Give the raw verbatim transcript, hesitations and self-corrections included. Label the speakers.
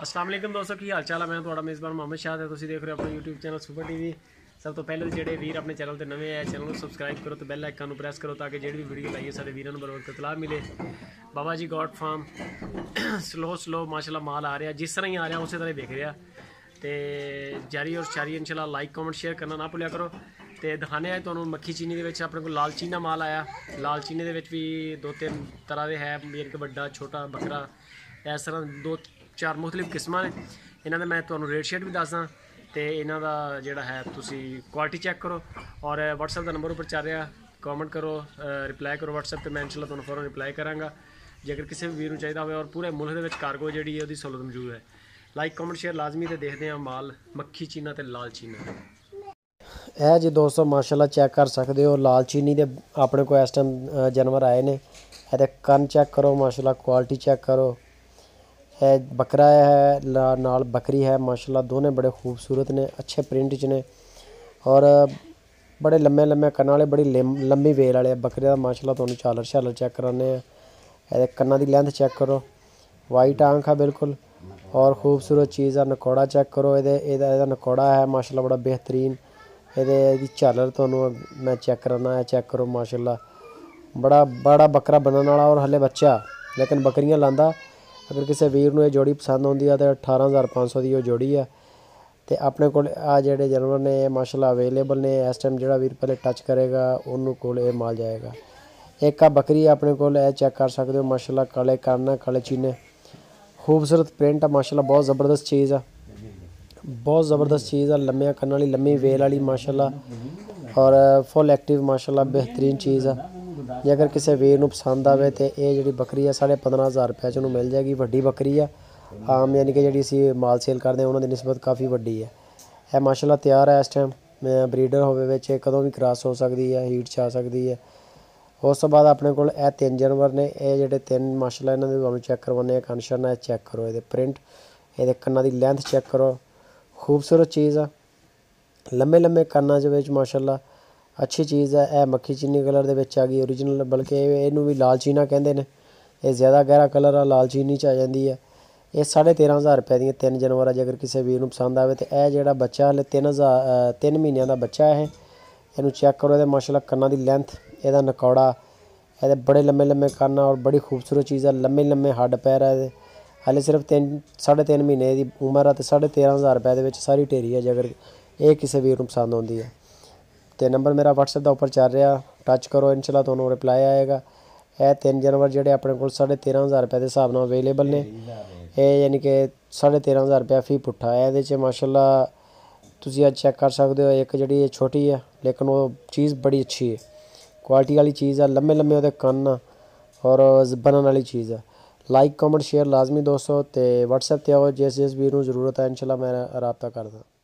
Speaker 1: अस्सलाम वालेकुम दोस्तों की हाल चाल है। मैं थोड़ा मेज़बान मोहम्मद शाह है। तुम देख रहे हो अपना यूट्यूब चैनल सुपर टीवी। सब तो पहले ਜਿਹੜੇ ਵੀਰ ਆਪਣੇ ਚੈਨਲ ਤੇ ਨਵੇਂ ਆਏ ਚੈਨਲ ਨੂੰ ਸਬਸਕ੍ਰਾਈਬ ਕਰੋ ਤੇ ਬੈਲ ਆਈਕਨ ਨੂੰ ਪ੍ਰੈਸ ਕਰੋ ਤਾਂ ਕਿ ਜਿਹੜੀ ਵੀ ਵੀਡੀਓ ਲਾਈਏ ਸਾਡੇ ਵੀਰਾਂ ਨੂੰ ਬਰੋਬਰ ਇਤਲਾਹ ਮਿਲੇ। Baba ji God farm slow slow ਮਾਸ਼ਾਅੱਲਾ ਮਾਲ ਆ ਰਿਹਾ, ਜਿਸ ਤਰ੍ਹਾਂ ਹੀ ਆ ਰਿਹਾ ਉਸੇ ਤਰ੍ਹਾਂ ਹੀ ਵਿਕ ਰਿਹਾ ਤੇ ਜਾਰੀ ਔਰ ਸ਼ਾਰੀ ਇਨਸ਼ਾਅੱਲਾ ਲਾਈਕ ਕਮੈਂਟ ਸ਼ੇਅਰ ਕਰਨਾ ਨਾ ਭੁੱਲਿਆ ਕਰੋ। ਤੇ ਦਿਖਾਣੇ ਆ ਤੁਹਾਨੂੰ ਮੱਖੀ ਚੀਨੀ ਦੇ ਵਿੱਚ ਆਪਣੇ ਕੋਲ ਲਾਲ ਚੀਨਾ ਮਾਲ ਆਇਆ। ਲਾਲ ਚੀਨੀ ਦੇ ਵਿੱਚ ਵੀ ਦੋ ਤਿੰਨ ਤਰ੍ਹਾਂ ਦੇ ਹੈ, ਇੱਕ ਵੱਡਾ ਛੋਟਾ ਬੱਕਰਾ, ਇਸ ਤਰ੍ਹਾਂ ਦੋ ਚਾਰ ਮੁਖਤਲਿਫ ਕਿਸਮਾਂ ਨੇ। ਇਹਨਾਂ ਦਾ ਮੈਂ ਤੁਹਾਨੂੰ ਰੇਟ ਸ਼ੀਟ ਵੀ ਦੱਸਦਾ ਤੇ ਇਹਨਾਂ ਦਾ ਜਿਹੜਾ ਹੈ ਤੁਸੀਂ ਕੁਆਲਿਟੀ ਚੈੱਕ ਕਰੋ। ਔਰ WhatsApp ਦਾ ਨੰਬਰ ਉੱਪਰ ਚੱਲ ਰਿਹਾ, ਕਮੈਂਟ ਕਰੋ, ਰਿਪਲਾਈ ਕਰੋ WhatsApp ਤੇ ਮੈਂ ਇਨਸ਼ਾਅੱਲਾ ਤੁਹਾਨੂੰ ਫੌਰਨ ਰਿਪਲਾਈ ਕਰਾਂਗਾ ਜੇਕਰ ਕਿਸੇ ਵੀ ਵੀਰ ਨੂੰ ਚਾਹੀਦਾ ਹੋਵੇ। ਔਰ ਪੂਰੇ ਮੁਲਕ ਦੇ ਵਿੱਚ ਕਾਰਗੋ ਜਿਹੜੀ ਹੈ ਉਹਦੀ ਸਹੂਲਤ ਮੌਜੂਦ ਹੈ। ਲਾਈਕ ਕਮੈਂਟ ਸ਼ੇਅਰ ਲਾਜ਼ਮੀ ਤੇ ਦੇਖਦੇ ਹਾਂ ਮਾਲ ਮੱਖੀ ਚੀਨਾ ਤੇ ਲਾਲ ਚੀਨਾ।
Speaker 2: ਇਹ ਜੀ ਦੋਸਤੋ ਮਾਸ਼ਾਅੱਲਾ ਚੈੱਕ ਕਰ ਸਕਦੇ ਹੋ, ਲਾਲ ਚੀਨੀ ਦੇ ਆਪਣੇ ਕੋਲ ਇਸ ਟਾਈਮ ਜਾਨਵਰ ਆਏ ਨੇ। ਇਹਦੇ ਕੰਨ ਚੈੱਕ ਕਰੋ, ਮਾਸ਼ਾਅੱਲਾ ਕੁਆਲਿਟੀ ਚੈੱਕ करो। है बकरा है नाल बकरी है, माशाल्लाह दोनों बड़े खूबसूरत ने, अच्छे प्रिंट च ने और बड़े लम्बे लम्बे कन्ना वाले, बड़ी लंबी वेल वाले बकरे का माशाल्लाह तुहानूं झालर झालर चेक कराने। ये कन्ना की लेंथ चेक करो, वाइट आंख है बिल्कुल और खूबसूरत चीज़ है। नकौड़ा चेक करो, ये नकौड़ा है माशाल्लाह बड़ा बेहतरीन। ये झालर तुहानूं मैं चेक कराना है, चेक करो माशाल्लाह बड़ा बड़ा बकरा बनने वाला और हले बच्चा, लेकिन बकरियां लांदा। अगर किसी वीर नूं जोड़ी पसंद आती है तो अठारह हज़ार पाँच सौ की जोड़ी है। तो अपने को आ जोड़े जानवर ने माशाल्लाह अवेलेबल ने इस टाइम। जो वीर पहले टच करेगा उन्होंने को माल जाएगा। एक आ बकरी अपने को चेक कर सकते हो, माशाल्लाह काले कान काले चीने, खूबसूरत प्रिंट है माशाल्लाह, बहुत ज़बरदस्त चीज़ है, बहुत ज़बरदस्त चीज़ है। लम्बे कन्न वाली लम्बी वेल वाली माशाल्लाह और फुल एक्टिव माशाल्लाह बेहतरीन चीज़ है। जे अगर किसी वीर नूं पसंद आवे तो ये जी बकरी है साढ़े पंद्रह हज़ार रुपये च मिल जाएगी। वड्डी बकरी है आम, यानी कि जी असी माल सेल करते हैं उन्होंने निस्बत काफ़ी वड्डी है। यह माशाल्लाह तैयार है इस टाइम, ब्रीडर होवे कदों भी क्रॉस हो सकती है, हीट च आ सकती है। उस तो बाद अपने को तीन जानवर ने, ये जोड़े तीन माशाल्लाह इन्हों तुहानूं चेक करवाने। कनशन है चेक करो, ये प्रिंट, ये कन्ना की लेंथ चेक करो, खूबसूरत चीज़ है। लम्बे लम्बे कन्ना च माशाल्लाह अच्छी चीज़ है। यह मक्खी चीनी कलर के आ गई ओरिजिनल, बल्कि इनू भी लाल चीना कहते हैं। ये ज़्यादा गहरा कलर है, लाल चीनी च आ जाती है। ये साढ़े तेरह हज़ार रुपये दी तीन जानवर है। जे अगर किसी वीर नूं पसंद आए तो यह जोड़ा बच्चा हले तीन हज़ार तीन महीनों का बच्चा है। इनू चेक करो, ये माशाल्लाह कन्ना की लेंथ, यदा नकौड़ा, ये बड़े लम्बे लम्बे कन्न और बड़ी खूबसूरत चीज़ है। लम्बे लम्बे हड्ड पैर है, हले सिर्फ तीन साढ़े तीन महीने की उम्र है तो साढ़े तेरह हज़ार रुपये के सारी ढेरी है। जे अगर ये किसी वीर नूं पसंद आती है तो नंबर मेरा WhatsApp का उपर चल रहा, टच करो इंशाल्लाह तुहानूं रिप्लाई आएगा। यह तीन जानवर जोड़े अपने को साढ़े तेरह हज़ार रुपये के हिसाब नाल अवेलेबल ने। ये यानी कि साढ़े तेरह हज़ार रुपया फी पुट्ठा है। ये माशाल्लाह तुसीं अज चेक कर सकते हो। एक जी छोटी है लेकिन वो चीज़ बड़ी अच्छी है, क्वालिटी वाली चीज़ है। लम्बे लम्बे वो कन्न और बनने वाली चीज़ है। लाइक कमेंट शेयर लाजमी दोस्तों। तो WhatsApp ते आओ, जिस जिस वीर नूं जरूरत है इंशाल्लाह मैं रब्ता करदा।